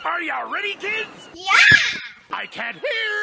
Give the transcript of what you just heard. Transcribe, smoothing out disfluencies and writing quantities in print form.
Are you ready, kids? Yeah! I can't hear